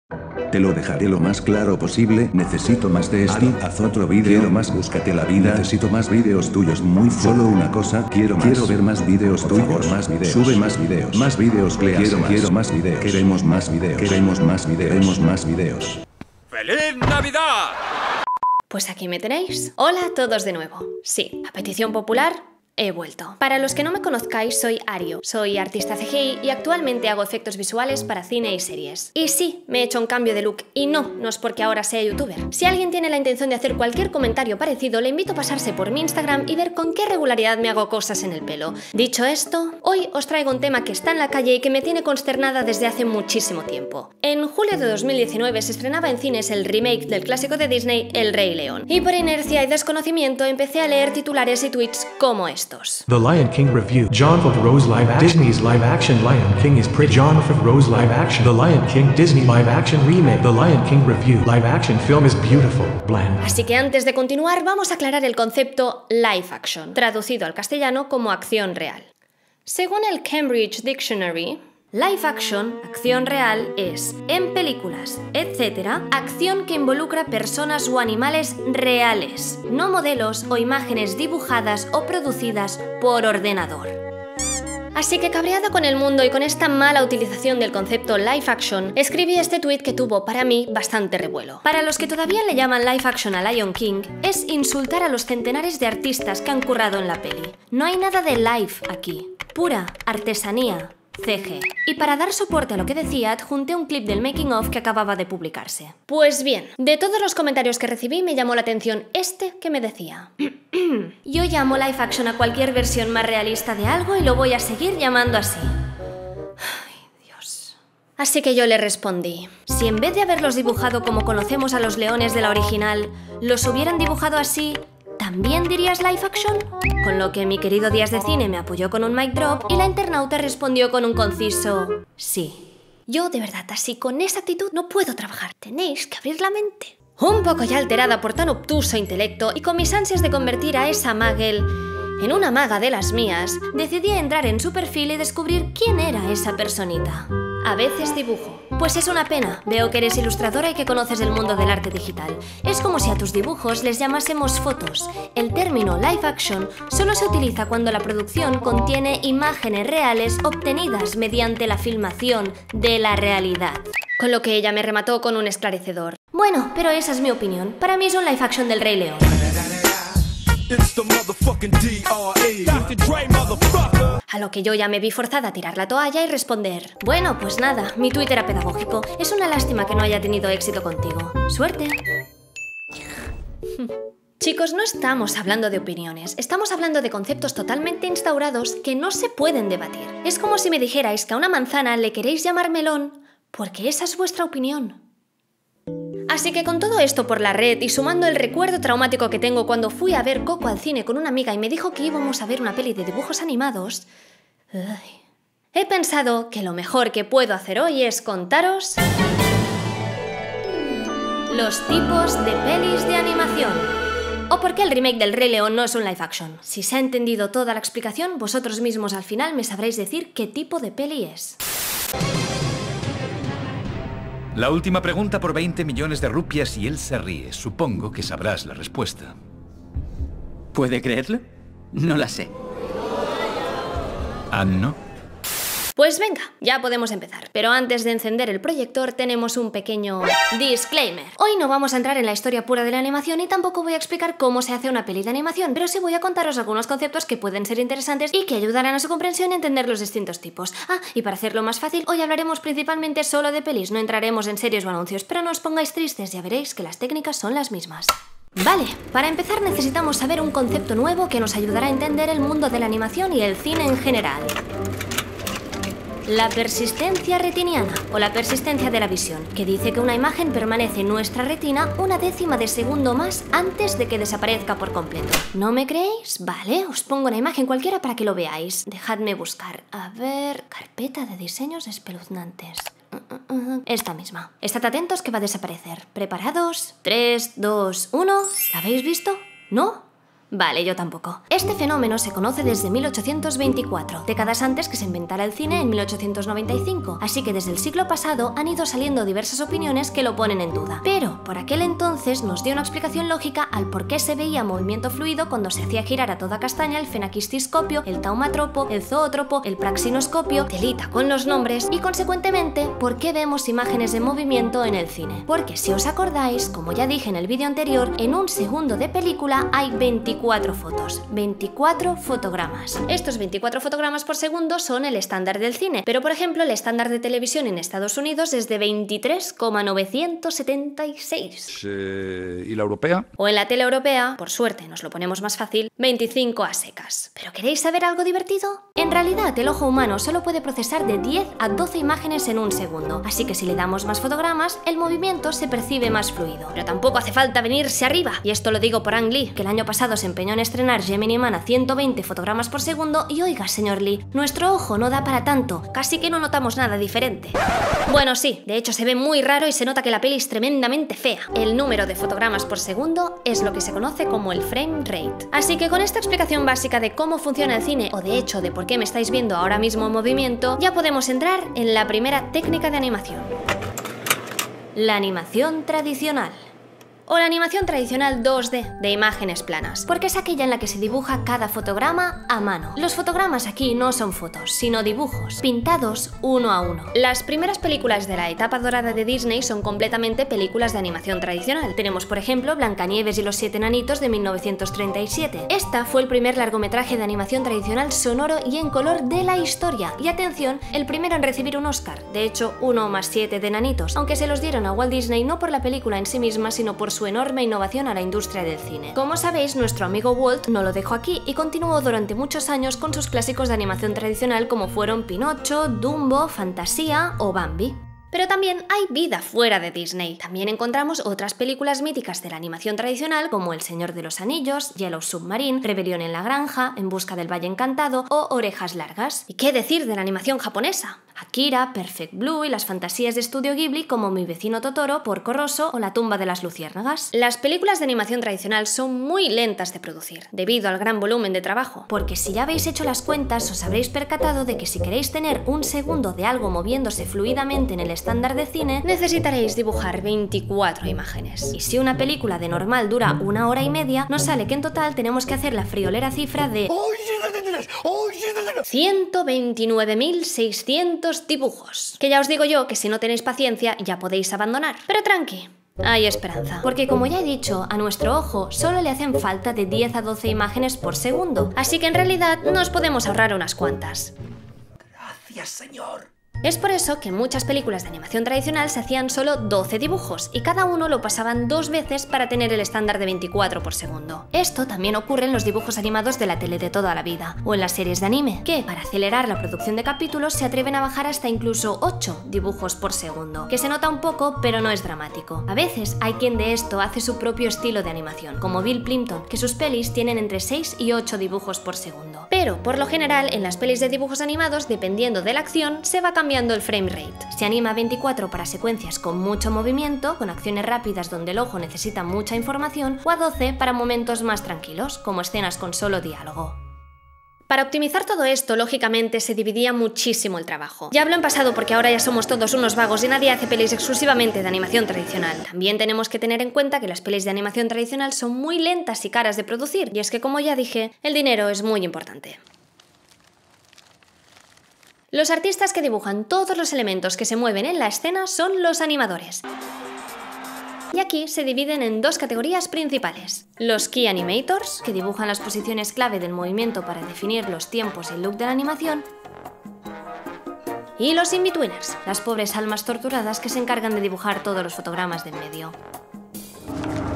Te lo dejaré lo más claro posible. Necesito más de esto. Haz otro vídeo. Quiero más. Búscate la vida. Necesito más vídeos tuyos. Muy solo una cosa. Quiero ver más vídeos tuyos. Más vídeos. Sube más vídeos. Más vídeos. Quiero más vídeos. Queremos más vídeos. Queremos más vídeos. Queremos más vídeos. ¡Feliz Navidad! Pues aquí me tenéis. Hola a todos de nuevo. Sí, a petición popular, he vuelto. Para los que no me conozcáis, soy Ario, soy artista CGI y actualmente hago efectos visuales para cine y series. Y sí, me he hecho un cambio de look y no es porque ahora sea youtuber. Si alguien tiene la intención de hacer cualquier comentario parecido, le invito a pasarse por mi Instagram y ver con qué regularidad me hago cosas en el pelo. Dicho esto, hoy os traigo un tema que está en la calle y que me tiene consternada desde hace muchísimo tiempo. En julio de 2019 se estrenaba en cines el remake del clásico de Disney, El Rey León. Y por inercia y desconocimiento empecé a leer titulares y tweets como estos. The Lion King Review. John Favreau's live action. Disney's live action Lion King is pretty. John Favreau's live action. The Lion King Disney live action remake. The Lion King Review. Live action film is beautiful. Bland. Así que antes de continuar vamos a aclarar el concepto live action, traducido al castellano como acción real. Según el Cambridge Dictionary, live action, acción real, es, en películas, etc., acción que involucra personas o animales reales, no modelos o imágenes dibujadas o producidas por ordenador. Así que cabreada con el mundo y con esta mala utilización del concepto live action, escribí este tweet que tuvo, para mí, bastante revuelo. Para los que todavía le llaman live action a Lion King, es insultar a los centenares de artistas que han currado en la peli. No hay nada de live aquí, pura artesanía. CG. Y para dar soporte a lo que decía, adjunté un clip del making of que acababa de publicarse. Pues bien, de todos los comentarios que recibí me llamó la atención este que me decía: yo llamo live action a cualquier versión más realista de algo y lo voy a seguir llamando así. Ay, Dios. Así que yo le respondí: si en vez de haberlos dibujado como conocemos a los leones de la original, los hubieran dibujado así, ¿también dirías live action? Con lo que mi querido Días de Cine me apoyó con un mic drop y la internauta respondió con un conciso sí. Yo, de verdad, así con esa actitud no puedo trabajar. Tenéis que abrir la mente. Un poco ya alterada por tan obtuso intelecto y con mis ansias de convertir a esa Magel en una maga de las mías, decidí entrar en su perfil y descubrir quién era esa personita. A veces dibujo. Pues es una pena, veo que eres ilustradora y que conoces el mundo del arte digital. Es como si a tus dibujos les llamásemos fotos. El término live action solo se utiliza cuando la producción contiene imágenes reales obtenidas mediante la filmación de la realidad. Con lo que ella me remató con un esclarecedor: bueno, pero esa es mi opinión. Para mí es un live action del Rey León. A lo que yo ya me vi forzada a tirar la toalla y responder: bueno, pues nada, mi tuit era pedagógico. Es una lástima que no haya tenido éxito contigo. ¡Suerte! Chicos, no estamos hablando de opiniones, estamos hablando de conceptos totalmente instaurados que no se pueden debatir. Es como si me dijerais que a una manzana le queréis llamar melón porque esa es vuestra opinión. Así que con todo esto por la red y sumando el recuerdo traumático que tengo cuando fui a ver Coco al cine con una amiga y me dijo que íbamos a ver una peli de dibujos animados, he pensado que lo mejor que puedo hacer hoy es contaros los tipos de pelis de animación. O por qué el remake del Rey León no es un live action. Si se ha entendido toda la explicación, vosotros mismos al final me sabréis decir qué tipo de peli es. La última pregunta por 20 millones de rupias y él se ríe. Supongo que sabrás la respuesta. ¿Puede creerlo? No la sé. ¿Ah, no? Pues venga, ya podemos empezar. Pero antes de encender el proyector tenemos un pequeño disclaimer. Hoy no vamos a entrar en la historia pura de la animación y tampoco voy a explicar cómo se hace una peli de animación, pero sí voy a contaros algunos conceptos que pueden ser interesantes y que ayudarán a su comprensión y entender los distintos tipos. Ah, y para hacerlo más fácil, hoy hablaremos principalmente solo de pelis, no entraremos en series o anuncios, pero no os pongáis tristes, ya veréis que las técnicas son las mismas. Vale, para empezar necesitamos saber un concepto nuevo que nos ayudará a entender el mundo de la animación y el cine en general. La persistencia retiniana, o la persistencia de la visión, que dice que una imagen permanece en nuestra retina una décima de segundo más antes de que desaparezca por completo. ¿No me creéis? Vale, os pongo una imagen cualquiera para que lo veáis. Dejadme buscar. A ver... carpeta de diseños espeluznantes. Esta misma. Estad atentos que va a desaparecer. ¿Preparados? 3, 2, 1... ¿La habéis visto? ¿No? Vale, yo tampoco. Este fenómeno se conoce desde 1824, décadas antes que se inventara el cine en 1895, así que desde el siglo pasado han ido saliendo diversas opiniones que lo ponen en duda. Pero por aquel entonces nos dio una explicación lógica al por qué se veía movimiento fluido cuando se hacía girar a toda castaña el fenakistiscopio, el taumatropo, el zoótropo, el praxinoscopio, telita con los nombres, y consecuentemente por qué vemos imágenes de movimiento en el cine. Porque si os acordáis, como ya dije en el vídeo anterior, en un segundo de película hay 24 fotos, 24 fotogramas. Estos 24 fotogramas por segundo son el estándar del cine, pero por ejemplo el estándar de televisión en Estados Unidos es de 23,976. ¿Y la europea? O en la tele europea, por suerte nos lo ponemos más fácil, 25 a secas. ¿Pero queréis saber algo divertido? En realidad el ojo humano solo puede procesar de 10 a 12 imágenes en un segundo, así que si le damos más fotogramas, el movimiento se percibe más fluido. Pero tampoco hace falta venirse arriba, y esto lo digo por Ang Lee, que el año pasado se empeñó en estrenar Gemini Man a 120 fotogramas por segundo, y oiga, señor Lee, nuestro ojo no da para tanto, casi que no notamos nada diferente. Bueno, sí, de hecho se ve muy raro y se nota que la peli es tremendamente fea. El número de fotogramas por segundo es lo que se conoce como el frame rate. Así que con esta explicación básica de cómo funciona el cine, o de hecho de por qué me estáis viendo ahora mismo en movimiento, ya podemos entrar en la primera técnica de animación. La animación tradicional. O la animación tradicional 2D, de imágenes planas, porque es aquella en la que se dibuja cada fotograma a mano. Los fotogramas aquí no son fotos, sino dibujos, pintados uno a uno. Las primeras películas de la etapa dorada de Disney son completamente películas de animación tradicional. Tenemos, por ejemplo, Blancanieves y los 7 enanitos de 1937. Esta fue el primer largometraje de animación tradicional sonoro y en color de la historia. Y atención, el primero en recibir un Oscar, de hecho 1 más 7 de enanitos, aunque se los dieron a Walt Disney no por la película en sí misma, sino por su enorme innovación a la industria del cine. Como sabéis, nuestro amigo Walt no lo dejó aquí y continuó durante muchos años con sus clásicos de animación tradicional como fueron Pinocho, Dumbo, Fantasía o Bambi. Pero también hay vida fuera de Disney. También encontramos otras películas míticas de la animación tradicional como El Señor de los Anillos, Yellow Submarine, Rebelión en la Granja, En busca del Valle Encantado o Orejas Largas. ¿Y qué decir de la animación japonesa? Akira, Perfect Blue y las fantasías de Estudio Ghibli como Mi vecino Totoro, Porco Rosso o La tumba de las luciérnagas. Las películas de animación tradicional son muy lentas de producir, debido al gran volumen de trabajo, porque si ya habéis hecho las cuentas os habréis percatado de que si queréis tener un segundo de algo moviéndose fluidamente en el estándar de cine, necesitaréis dibujar 24 imágenes. Y si una película de normal dura 1 hora y media, nos sale que en total tenemos que hacer la friolera cifra de 129.600 dibujos. Que ya os digo yo que si no tenéis paciencia ya podéis abandonar. Pero tranqui, hay esperanza, porque como ya he dicho, a nuestro ojo solo le hacen falta de 10 a 12 imágenes por segundo, así que en realidad nos podemos ahorrar unas cuantas. Gracias, señor. Es por eso que en muchas películas de animación tradicional se hacían solo 12 dibujos y cada uno lo pasaban 2 veces para tener el estándar de 24 por segundo. Esto también ocurre en los dibujos animados de la tele de toda la vida o en las series de anime, que para acelerar la producción de capítulos se atreven a bajar hasta incluso 8 dibujos por segundo, que se nota un poco pero no es dramático. A veces hay quien de esto hace su propio estilo de animación, como Bill Plympton, que sus pelis tienen entre 6 y 8 dibujos por segundo. Pero por lo general en las pelis de dibujos animados, dependiendo de la acción, se va cambiando el frame rate. Se anima a 24 para secuencias con mucho movimiento, con acciones rápidas donde el ojo necesita mucha información, o a 12 para momentos más tranquilos, como escenas con solo diálogo. Para optimizar todo esto, lógicamente, se dividía muchísimo el trabajo. Ya hablo en pasado porque ahora ya somos todos unos vagos y nadie hace pelis exclusivamente de animación tradicional. También tenemos que tener en cuenta que las pelis de animación tradicional son muy lentas y caras de producir, y es que, como ya dije, el dinero es muy importante. Los artistas que dibujan todos los elementos que se mueven en la escena son los animadores. Y aquí se dividen en 2 categorías principales. Los Key Animators, que dibujan las posiciones clave del movimiento para definir los tiempos y el look de la animación. Y los In-Betweeners, las pobres almas torturadas que se encargan de dibujar todos los fotogramas del medio.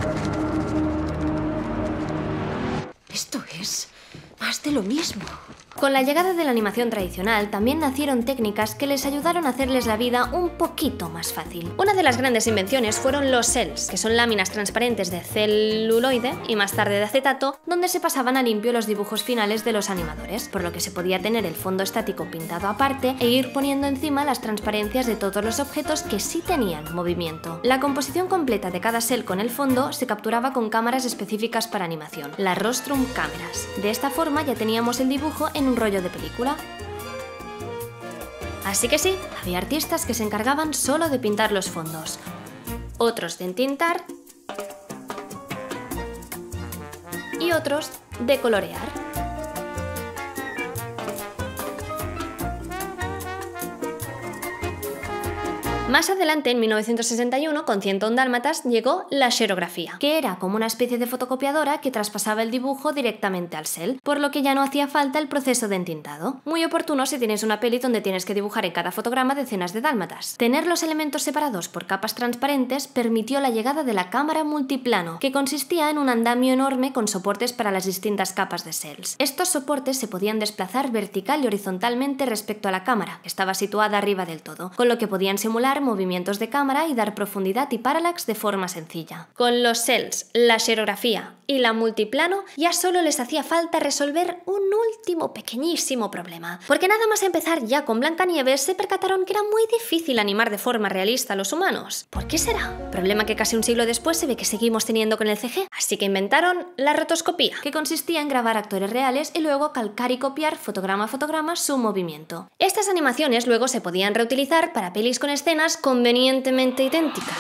Esto es más de lo mismo. Con la llegada de la animación tradicional también nacieron técnicas que les ayudaron a hacerles la vida un poquito más fácil. Una de las grandes invenciones fueron los cells, que son láminas transparentes de celuloide y más tarde de acetato, donde se pasaban a limpio los dibujos finales de los animadores, por lo que se podía tener el fondo estático pintado aparte e ir poniendo encima las transparencias de todos los objetos que sí tenían movimiento. La composición completa de cada cel con el fondo se capturaba con cámaras específicas para animación, las rostrum cámaras. De esta forma ya teníamos el dibujo en un rollo de película. Así que sí, había artistas que se encargaban solo de pintar los fondos, otros de entintar y otros de colorear. Más adelante, en 1961, con 101 dálmatas, llegó la xerografía, que era como una especie de fotocopiadora que traspasaba el dibujo directamente al cel, por lo que ya no hacía falta el proceso de entintado. Muy oportuno si tienes una peli donde tienes que dibujar en cada fotograma decenas de dálmatas. Tener los elementos separados por capas transparentes permitió la llegada de la cámara multiplano, que consistía en un andamio enorme con soportes para las distintas capas de cels. Estos soportes se podían desplazar vertical y horizontalmente respecto a la cámara, que estaba situada arriba del todo, con lo que podían simular movimientos de cámara y dar profundidad y parallax de forma sencilla. Con los cels, la xerografía y la multiplano ya solo les hacía falta resolver un último pequeñísimo problema, porque nada más empezar ya con Blancanieves se percataron que era muy difícil animar de forma realista a los humanos. ¿Por qué será? Problema que casi un siglo después se ve que seguimos teniendo con el CG, así que inventaron la rotoscopía, que consistía en grabar actores reales y luego calcar y copiar fotograma a fotograma su movimiento. Estas animaciones luego se podían reutilizar para pelis con escenas convenientemente idénticas.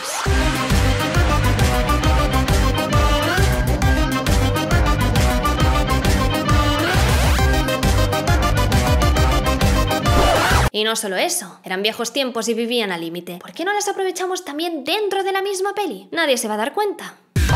Y no solo eso, eran viejos tiempos y vivían al límite. ¿Por qué no las aprovechamos también dentro de la misma peli? Nadie se va a dar cuenta.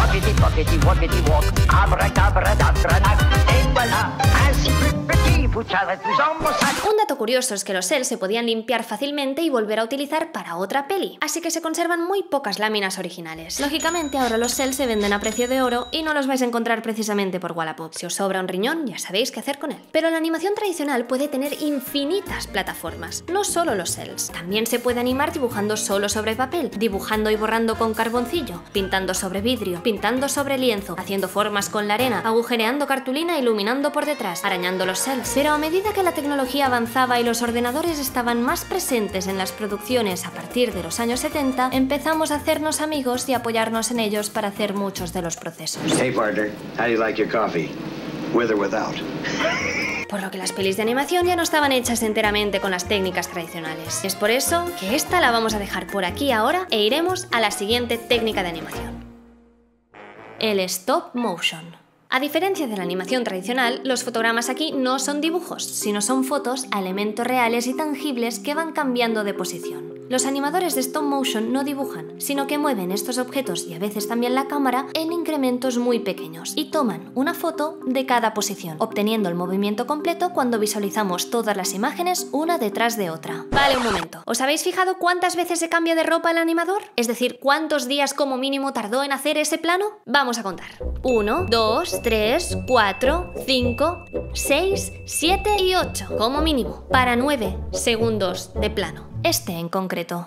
Un dato curioso es que los cels se podían limpiar fácilmente y volver a utilizar para otra peli, así que se conservan muy pocas láminas originales. Lógicamente ahora los cels se venden a precio de oro y no los vais a encontrar precisamente por Wallapop. Si os sobra un riñón ya sabéis qué hacer con él. Pero la animación tradicional puede tener infinitas plataformas, no solo los cels. También se puede animar dibujando solo sobre papel, dibujando y borrando con carboncillo, pintando sobre vidrio, pintando sobre lienzo, haciendo formas con la arena, agujereando cartulina, iluminando por detrás, arañando los cels. Pero a medida que la tecnología avanzaba y los ordenadores estaban más presentes en las producciones a partir de los años 70, empezamos a hacernos amigos y apoyarnos en ellos para hacer muchos de los procesos. Hey partner, how do you like your coffee? With or without? Por lo que las pelis de animación ya no estaban hechas enteramente con las técnicas tradicionales. Es por eso que esta la vamos a dejar por aquí ahora e iremos a la siguiente técnica de animación: el stop motion. A diferencia de la animación tradicional, los fotogramas aquí no son dibujos, sino son fotos a elementos reales y tangibles que van cambiando de posición. Los animadores de stop motion no dibujan, sino que mueven estos objetos y a veces también la cámara en incrementos muy pequeños y toman una foto de cada posición, obteniendo el movimiento completo cuando visualizamos todas las imágenes una detrás de otra. Vale, un momento. ¿Os habéis fijado cuántas veces se cambia de ropa el animador? Es decir, ¿cuántos días como mínimo tardó en hacer ese plano? Vamos a contar. 1, 2, 3, 4, 5, 6, 7 y 8, como mínimo, para 9 segundos de plano. Este en concreto.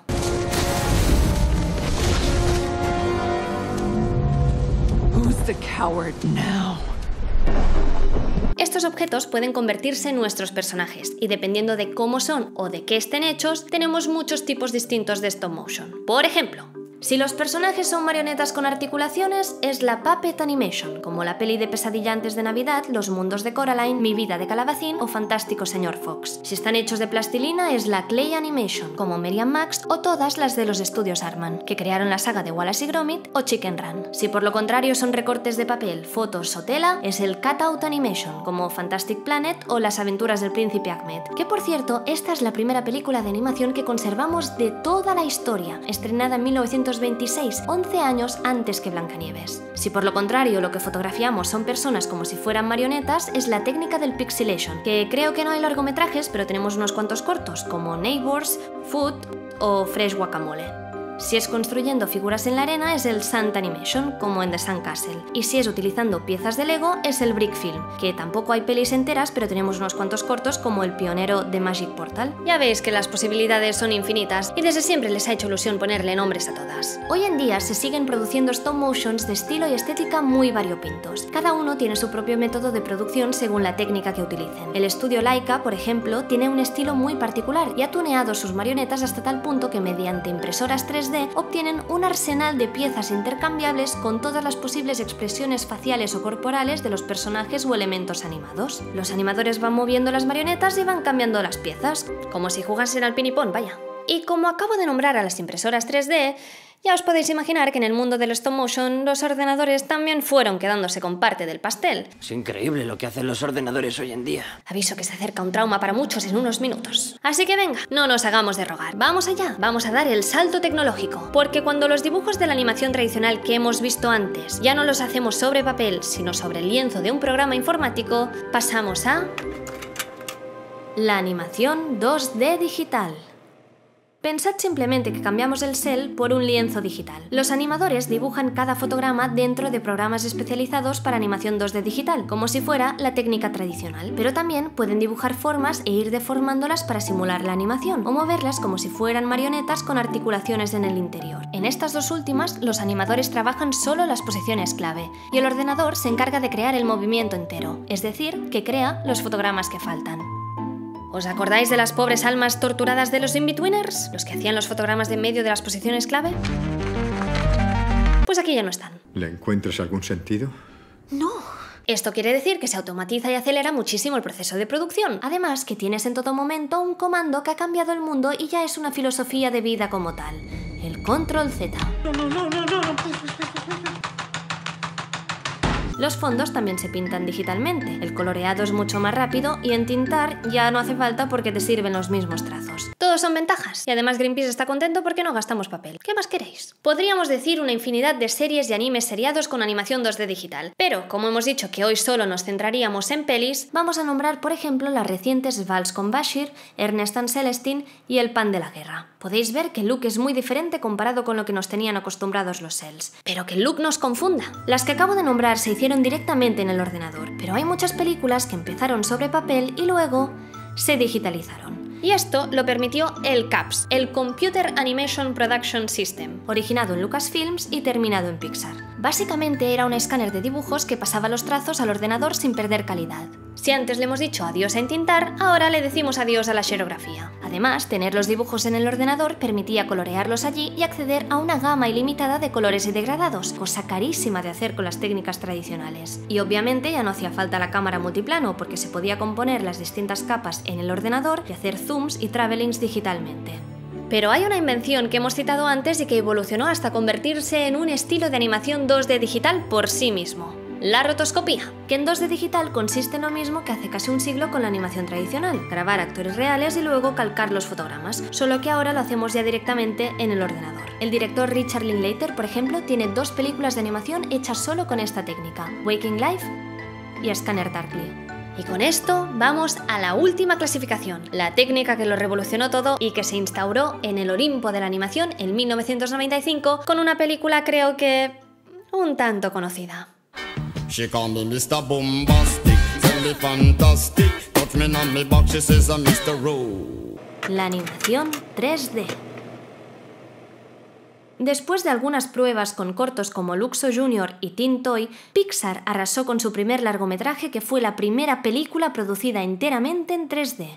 Who's the coward now? Estos objetos pueden convertirse en nuestros personajes y dependiendo de cómo son o de qué estén hechos, tenemos muchos tipos distintos de stop motion. Por ejemplo, si los personajes son marionetas con articulaciones, es la Puppet Animation, como la peli de Pesadilla antes de Navidad, Los mundos de Coraline, Mi vida de Calabacín o Fantástico señor Fox. Si están hechos de plastilina, es la Clay Animation, como Mary and Max o todas las de los estudios Aardman, que crearon la saga de Wallace y Gromit o Chicken Run. Si por lo contrario son recortes de papel, fotos o tela, es el Cutout Animation, como Fantastic Planet o Las aventuras del príncipe Ahmed. Que por cierto, esta es la primera película de animación que conservamos de toda la historia, estrenada en 1926, 11 años antes que Blancanieves. Si por lo contrario lo que fotografiamos son personas como si fueran marionetas, es la técnica del pixelation, que creo que no hay largometrajes, pero tenemos unos cuantos cortos, como Neighbors, Food o Fresh Guacamole. Si es construyendo figuras en la arena es el Sand Animation, como en The Sandcastle. Y si es utilizando piezas de Lego es el Brick Film, que tampoco hay pelis enteras pero tenemos unos cuantos cortos como el pionero de Magic Portal. Ya veis que las posibilidades son infinitas y desde siempre les ha hecho ilusión ponerle nombres a todas. Hoy en día se siguen produciendo stop motions de estilo y estética muy variopintos. Cada uno tiene su propio método de producción según la técnica que utilicen. El estudio Laika, por ejemplo, tiene un estilo muy particular y ha tuneado sus marionetas hasta tal punto que mediante impresoras 3D obtienen un arsenal de piezas intercambiables con todas las posibles expresiones faciales o corporales de los personajes o elementos animados. Los animadores van moviendo las marionetas y van cambiando las piezas, como si jugasen al pinipón, vaya. Y como acabo de nombrar a las impresoras 3D, ya os podéis imaginar que en el mundo del stop motion los ordenadores también fueron quedándose con parte del pastel. Es increíble lo que hacen los ordenadores hoy en día. Aviso que se acerca un trauma para muchos en unos minutos. Así que venga, no nos hagamos de rogar. Vamos allá, vamos a dar el salto tecnológico. Porque cuando los dibujos de la animación tradicional que hemos visto antes ya no los hacemos sobre papel, sino sobre el lienzo de un programa informático, pasamos a la animación 2D digital. Pensad simplemente que cambiamos el cel por un lienzo digital. Los animadores dibujan cada fotograma dentro de programas especializados para animación 2D digital, como si fuera la técnica tradicional. Pero también pueden dibujar formas e ir deformándolas para simular la animación, o moverlas como si fueran marionetas con articulaciones en el interior. En estas dos últimas, los animadores trabajan solo las posiciones clave, y el ordenador se encarga de crear el movimiento entero, es decir, que crea los fotogramas que faltan. ¿Os acordáis de las pobres almas torturadas de los in-betweeners? ¿Los que hacían los fotogramas de en medio de las posiciones clave? Pues aquí ya no están. ¿Le encuentras algún sentido? No. Esto quiere decir que se automatiza y acelera muchísimo el proceso de producción. Además, que tienes en todo momento un comando que ha cambiado el mundo y ya es una filosofía de vida como tal. El Control Z. Los fondos también se pintan digitalmente, el coloreado es mucho más rápido y en tintar ya no hace falta porque te sirven los mismos trazos. Todos son ventajas y además Greenpeace está contento porque no gastamos papel. ¿Qué más queréis? Podríamos decir una infinidad de series y animes seriados con animación 2D digital, pero como hemos dicho que hoy solo nos centraríamos en pelis, vamos a nombrar por ejemplo las recientes Vals con Bashir, Ernest and Celestine y El pan de la guerra. Podéis ver que el look es muy diferente comparado con lo que nos tenían acostumbrados los cells, pero que el look nos confunda. Las que acabo de nombrar se hicieron directamente en el ordenador, pero hay muchas películas que empezaron sobre papel y luego se digitalizaron. Y esto lo permitió el CAPS, el Computer Animation Production System, originado en Lucasfilms y terminado en Pixar. Básicamente era un escáner de dibujos que pasaba los trazos al ordenador sin perder calidad. Si antes le hemos dicho adiós a entintar, ahora le decimos adiós a la xerografía. Además, tener los dibujos en el ordenador permitía colorearlos allí y acceder a una gama ilimitada de colores y degradados, cosa carísima de hacer con las técnicas tradicionales. Y obviamente ya no hacía falta la cámara multiplano porque se podía componer las distintas capas en el ordenador y hacer zooms y travelings digitalmente. Pero hay una invención que hemos citado antes y que evolucionó hasta convertirse en un estilo de animación 2D digital por sí mismo. La rotoscopía, que en 2D digital consiste en lo mismo que hace casi un siglo con la animación tradicional, grabar actores reales y luego calcar los fotogramas, solo que ahora lo hacemos ya directamente en el ordenador. El director Richard Linklater, por ejemplo, tiene 2 películas de animación hechas solo con esta técnica, Waking Life y Scanner Darkly. Y con esto vamos a la última clasificación, la técnica que lo revolucionó todo y que se instauró en el Olimpo de la animación en 1995 con una película creo que un tanto conocida. She call me Mr. Bombastic, tell me fantastic, touch me on me back, she says I'm Mr. Rowe. La animación 3D. Después de algunas pruebas con cortos como Luxo Jr. y Teen Toy, Pixar arrasó con su primer largometraje que fue la primera película producida enteramente en 3D.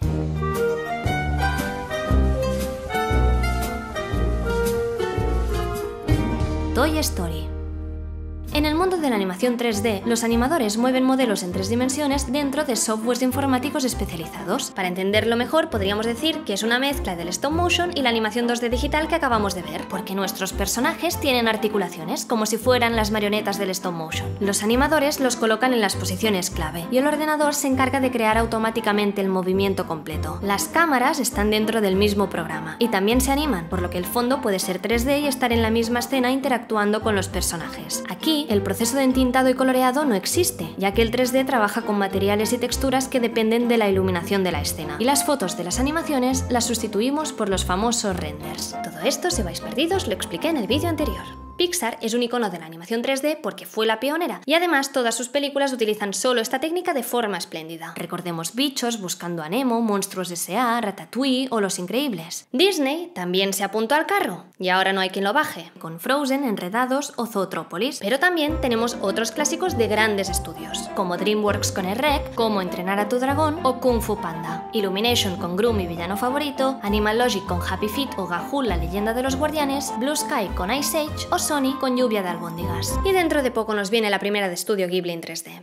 Toy Story. En el mundo de la animación 3D, los animadores mueven modelos en 3 dimensiones dentro de softwares informáticos especializados. Para entenderlo mejor, podríamos decir que es una mezcla del stop motion y la animación 2D digital que acabamos de ver, porque nuestros personajes tienen articulaciones, como si fueran las marionetas del stop motion. Los animadores los colocan en las posiciones clave, y el ordenador se encarga de crear automáticamente el movimiento completo. Las cámaras están dentro del mismo programa, y también se animan, por lo que el fondo puede ser 3D y estar en la misma escena interactuando con los personajes. Aquí, aquí, el proceso de entintado y coloreado no existe, ya que el 3D trabaja con materiales y texturas que dependen de la iluminación de la escena, y las fotos de las animaciones las sustituimos por los famosos renders. Todo esto, si vais perdidos, lo expliqué en el vídeo anterior. Pixar es un icono de la animación 3D porque fue la pionera, y además todas sus películas utilizan solo esta técnica de forma espléndida. Recordemos Bichos, Buscando a Nemo, Monstruos S.A., Ratatouille o Los Increíbles. Disney también se apuntó al carro, y ahora no hay quien lo baje, con Frozen, Enredados o Zootrópolis. Pero también tenemos otros clásicos de grandes estudios, como DreamWorks con Shrek, Cómo entrenar a tu dragón o Kung Fu Panda, Illumination con Gru, mi villano favorito, Animal Logic con Happy Feet o Gahul, la leyenda de los guardianes, Blue Sky con Ice Age o Sony con Lluvia de albóndigas. Y dentro de poco nos viene la primera de estudio Ghibli en 3D.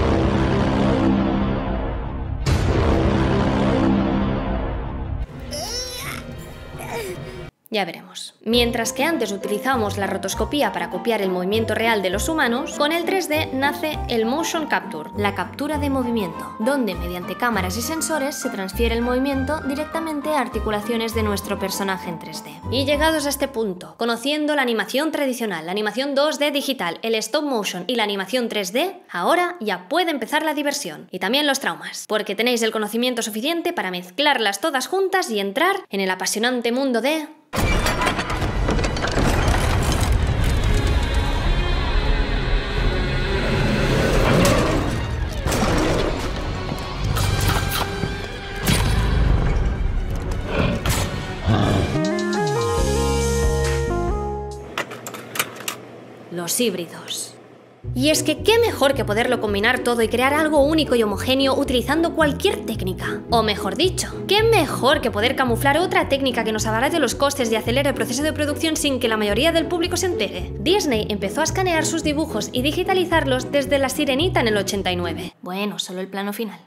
Ya veremos. Mientras que antes utilizábamos la rotoscopía para copiar el movimiento real de los humanos, con el 3D nace el Motion Capture, la captura de movimiento, donde mediante cámaras y sensores se transfiere el movimiento directamente a articulaciones de nuestro personaje en 3D. Y llegados a este punto, conociendo la animación tradicional, la animación 2D digital, el stop motion y la animación 3D, ahora ya puede empezar la diversión. Y también los traumas, porque tenéis el conocimiento suficiente para mezclarlas todas juntas y entrar en el apasionante mundo de... los híbridos. Y es que qué mejor que poderlo combinar todo y crear algo único y homogéneo utilizando cualquier técnica. O mejor dicho, qué mejor que poder camuflar otra técnica que nos abarate los costes y acelere el proceso de producción sin que la mayoría del público se entere. Disney empezó a escanear sus dibujos y digitalizarlos desde La Sirenita en el 89. Bueno, solo el plano final.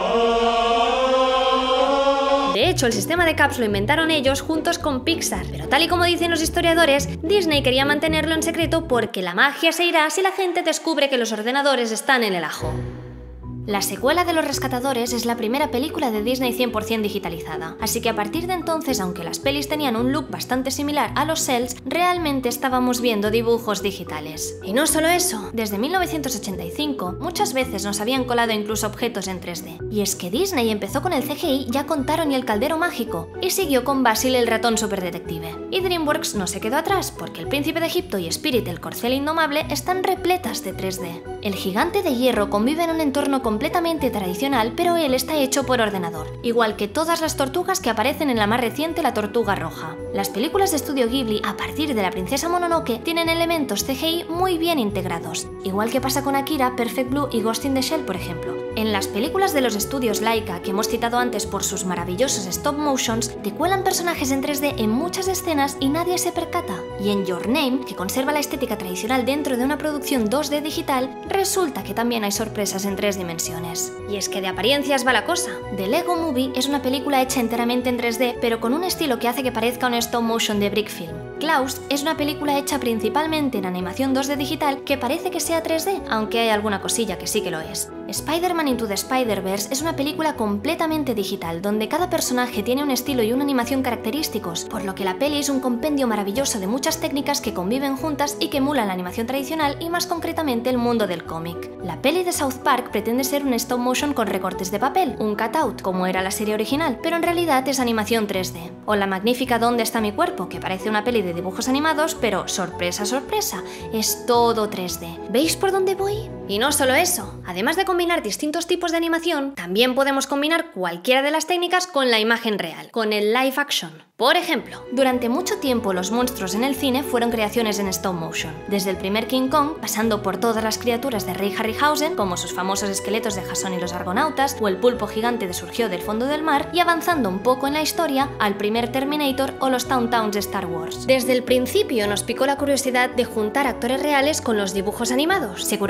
De hecho, el sistema de CAPS lo inventaron ellos juntos con Pixar, pero tal y como dicen los historiadores, Disney quería mantenerlo en secreto porque la magia se irá si la gente descubre que los ordenadores están en el ajo. La secuela de Los Rescatadores es la primera película de Disney 100% digitalizada, así que a partir de entonces, aunque las pelis tenían un look bastante similar a los cells, realmente estábamos viendo dibujos digitales. Y no solo eso, desde 1985 muchas veces nos habían colado incluso objetos en 3D. Y es que Disney empezó con el CGI ya con Taron y el Caldero Mágico, y siguió con Basil el ratón superdetective. Y DreamWorks no se quedó atrás, porque El Príncipe de Egipto y Spirit el corcel indomable están repletas de 3D. El gigante de hierro convive en un entorno completamente tradicional, pero él está hecho por ordenador, igual que todas las tortugas que aparecen en la más reciente La Tortuga Roja. Las películas de estudio Ghibli, a partir de La Princesa Mononoke, tienen elementos CGI muy bien integrados, igual que pasa con Akira, Perfect Blue y Ghost in the Shell, por ejemplo. En las películas de los estudios Laika, que hemos citado antes por sus maravillosos stop motions, te cuelan personajes en 3D en muchas escenas y nadie se percata. Y en Your Name, que conserva la estética tradicional dentro de una producción 2D digital, resulta que también hay sorpresas en 3 dimensiones. Y es que de apariencias va la cosa. The Lego Movie es una película hecha enteramente en 3D, pero con un estilo que hace que parezca un stop motion de Brick Film. Klaus es una película hecha principalmente en animación 2D digital que parece que sea 3D, aunque hay alguna cosilla que sí que lo es. Spider-Man Into the Spider-Verse es una película completamente digital, donde cada personaje tiene un estilo y una animación característicos, por lo que la peli es un compendio maravilloso de muchas técnicas que conviven juntas y que emulan la animación tradicional y más concretamente el mundo del cómic. La peli de South Park pretende ser un stop motion con recortes de papel, un cutout, como era la serie original, pero en realidad es animación 3D. O la magnífica ¿Dónde está mi cuerpo?, que parece una peli de dibujos animados, pero sorpresa, sorpresa, es todo 3D. ¿Veis por dónde voy? Y no solo eso, además de combinar distintos tipos de animación, también podemos combinar cualquiera de las técnicas con la imagen real, con el live action. Por ejemplo, durante mucho tiempo los monstruos en el cine fueron creaciones en stop motion, desde el primer King Kong, pasando por todas las criaturas de Ray Harryhausen, como sus famosos esqueletos de Jason y los Argonautas, o el pulpo gigante de Surgió del fondo del mar, y avanzando un poco en la historia al primer Terminator o los Towntowns de Star Wars. Desde el principio nos picó la curiosidad de juntar actores reales con los dibujos animados. Seguro que conocéis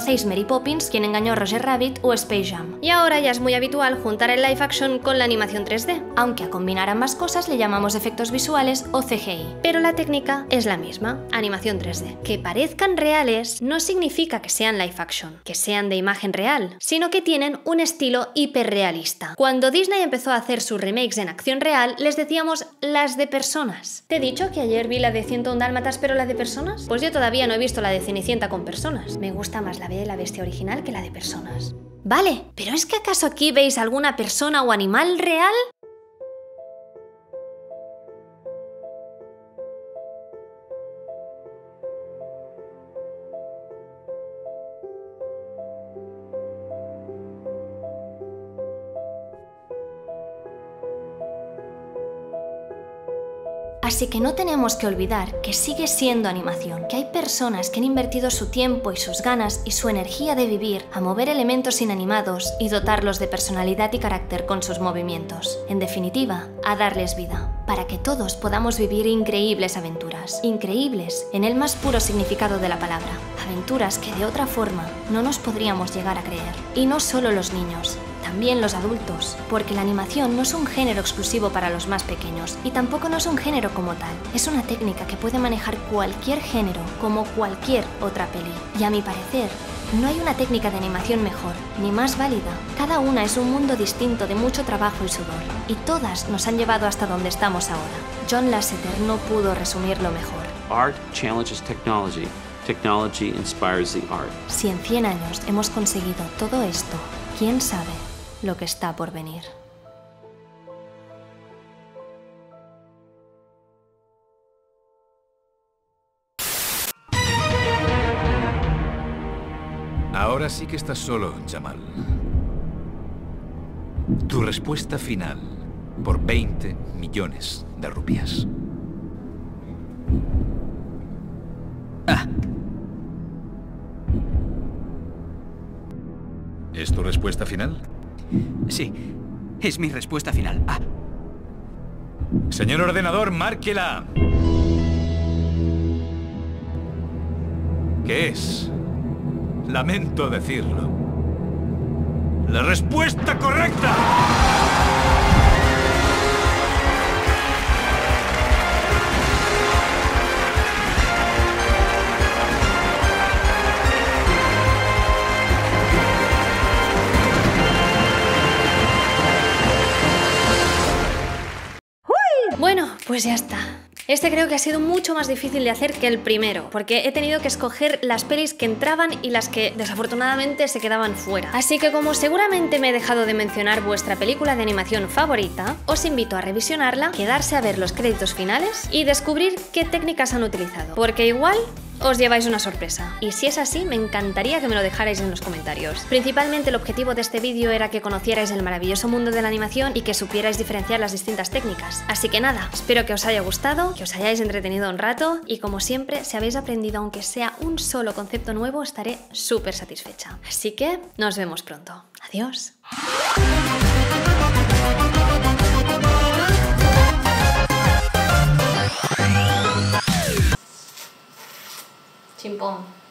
conocéis Mary Poppins, Quién engañó a Roger Rabbit o Space Jam. Y ahora ya es muy habitual juntar el live action con la animación 3D, aunque a combinar ambas cosas le llamamos efectos visuales o CGI. Pero la técnica es la misma, animación 3D. Que parezcan reales no significa que sean live action, que sean de imagen real, sino que tienen un estilo hiperrealista. Cuando Disney empezó a hacer sus remakes en acción real, les decíamos las de personas. ¿Te he dicho que ayer vi la de 101 Dálmatas pero la de personas? Pues yo todavía no he visto la de Cenicienta con personas. Me gusta más la Bella y la Bestia original que la de personas. Vale, pero ¿es que acaso aquí veis alguna persona o animal real? Así que no tenemos que olvidar que sigue siendo animación, que hay personas que han invertido su tiempo y sus ganas y su energía de vivir a mover elementos inanimados y dotarlos de personalidad y carácter con sus movimientos. En definitiva, a darles vida, para que todos podamos vivir increíbles aventuras. Increíbles en el más puro significado de la palabra. Aventuras que de otra forma no nos podríamos llegar a creer. Y no solo los niños, también los adultos, porque la animación no es un género exclusivo para los más pequeños y tampoco no es un género como tal. Es una técnica que puede manejar cualquier género como cualquier otra peli. Y a mi parecer, no hay una técnica de animación mejor, ni más válida. Cada una es un mundo distinto de mucho trabajo y sudor, y todas nos han llevado hasta donde estamos ahora. John Lasseter no pudo resumirlo mejor. Art challenges technology. Technology inspires the art. Si en 100 años hemos conseguido todo esto, ¿quién sabe lo que está por venir? Ahora sí que estás solo, Jamal. Tu respuesta final por 20 millones de rupias. ¿Es tu respuesta final? Sí, es mi respuesta final. Señor ordenador, márquela. ¿Qué es? Lamento decirlo. ¡La respuesta correcta! Bueno, pues ya está. Este creo que ha sido mucho más difícil de hacer que el primero, porque he tenido que escoger las pelis que entraban y las que desafortunadamente se quedaban fuera. Así que como seguramente me he dejado de mencionar vuestra película de animación favorita, os invito a revisionarla, quedarse a ver los créditos finales y descubrir qué técnicas han utilizado, porque igual os lleváis una sorpresa. Y si es así, me encantaría que me lo dejarais en los comentarios. Principalmente el objetivo de este vídeo era que conocierais el maravilloso mundo de la animación y que supierais diferenciar las distintas técnicas. Así que nada, espero que os haya gustado, que os hayáis entretenido un rato y como siempre, si habéis aprendido aunque sea un solo concepto nuevo, estaré súper satisfecha. Así que nos vemos pronto. Adiós. Chimpón.